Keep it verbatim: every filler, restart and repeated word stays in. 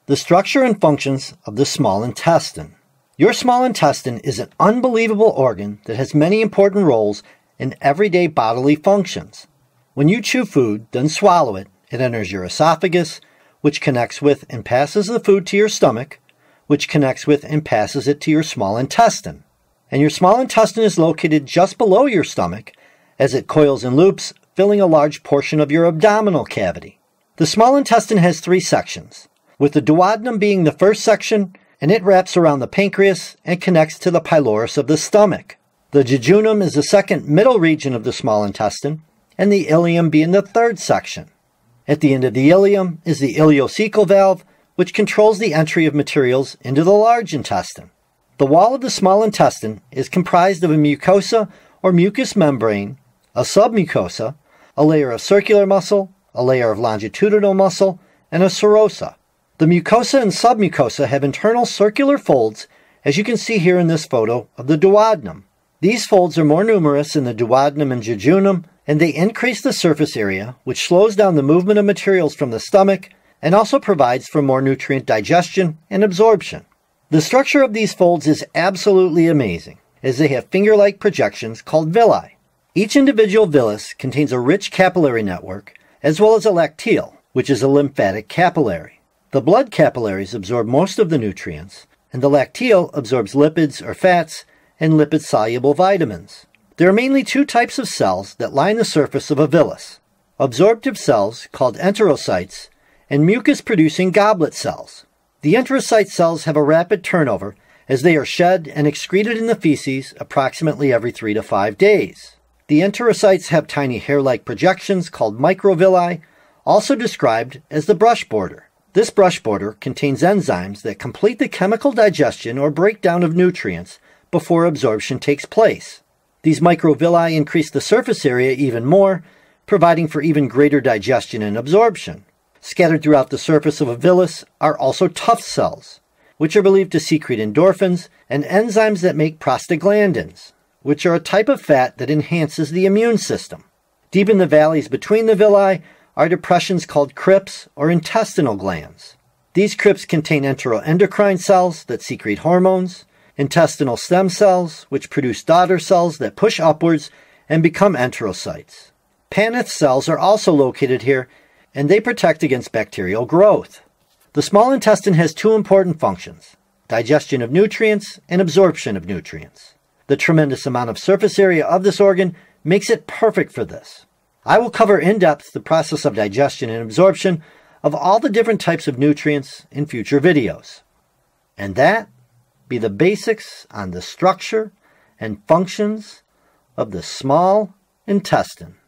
The structure and functions of the small intestine. Your small intestine is an unbelievable organ that has many important roles in everyday bodily functions. When you chew food, then swallow it, it enters your esophagus, which connects with and passes the food to your stomach, which connects with and passes it to your small intestine. And your small intestine is located just below your stomach, as it coils and loops, filling a large portion of your abdominal cavity. The small intestine has three sections, with the duodenum being the first section, and it wraps around the pancreas and connects to the pylorus of the stomach. The jejunum is the second middle region of the small intestine, and the ileum being the third section. At the end of the ileum is the ileocecal valve, which controls the entry of materials into the large intestine. The wall of the small intestine is comprised of a mucosa or mucous membrane, a submucosa, a layer of circular muscle, a layer of longitudinal muscle, and a serosa. The mucosa and submucosa have internal circular folds, as you can see here in this photo of the duodenum. These folds are more numerous in the duodenum and jejunum, and they increase the surface area, which slows down the movement of materials from the stomach and also provides for more nutrient digestion and absorption. The structure of these folds is absolutely amazing, as they have finger-like projections called villi. Each individual villus contains a rich capillary network, as well as a lacteal, which is a lymphatic capillary. The blood capillaries absorb most of the nutrients, and the lacteal absorbs lipids or fats and lipid-soluble vitamins. There are mainly two types of cells that line the surface of a villus: absorptive cells, called enterocytes, and mucus-producing goblet cells. The enterocyte cells have a rapid turnover, as they are shed and excreted in the feces approximately every three to five days. The enterocytes have tiny hair-like projections called microvilli, also described as the brush border. This brush border contains enzymes that complete the chemical digestion or breakdown of nutrients before absorption takes place. These microvilli increase the surface area even more, providing for even greater digestion and absorption. Scattered throughout the surface of a villus are also tuft cells, which are believed to secrete endorphins and enzymes that make prostaglandins, which are a type of fat that enhances the immune system. Deep in the valleys between the villi are depressions called crypts or intestinal glands. These crypts contain enteroendocrine cells that secrete hormones, intestinal stem cells, which produce daughter cells that push upwards and become enterocytes. Panneth cells are also located here, and they protect against bacterial growth. The small intestine has two important functions: digestion of nutrients and absorption of nutrients. The tremendous amount of surface area of this organ makes it perfect for this. I will cover in depth the process of digestion and absorption of all the different types of nutrients in future videos. And that be the basics on the structure and functions of the small intestine.